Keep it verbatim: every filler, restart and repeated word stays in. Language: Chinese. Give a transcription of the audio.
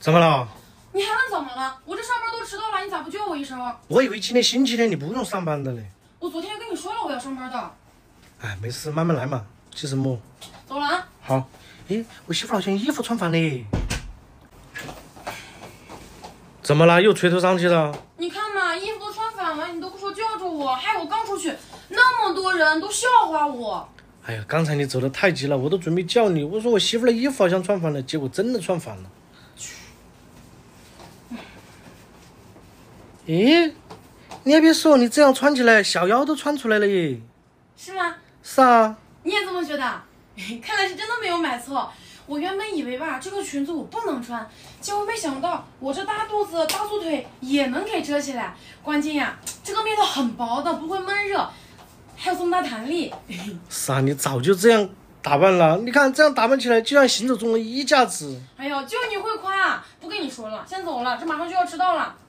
怎么了？ 你还问怎么了？我这上班都迟到了，你咋不叫我一声？ 我以为今天星期天你不用上班的嘞。 我昨天就跟你说了我要上班的。 哎，没事，慢慢来嘛。急什么？ 走了啊。 好。诶，我媳妇好像衣服穿反嘞。怎么了？又垂头丧气了？ 你看嘛，衣服都穿反了，你都不说叫着我，害我刚出去，那么多人都笑话我。 哎呀，刚才你走得太急了，我都准备叫你。我说我媳妇的衣服好像穿反了，结果真的穿反了。咦，你还别说，你这样穿起来，小腰都穿出来了耶。 是吗？ 是啊。 你也这么觉得？看来是真的没有买错。我原本以为吧，这个裙子我不能穿，结果没想到我这大肚子、大粗腿也能给遮起来。关键呀，这个面料很薄的，不会闷热，还有这么大弹力。 是啊，你早就这样打扮了。你看这样打扮起来，就像行走中的衣架子。 哎呦，就你会夸，不跟你说了，先走了，这马上就要迟到了。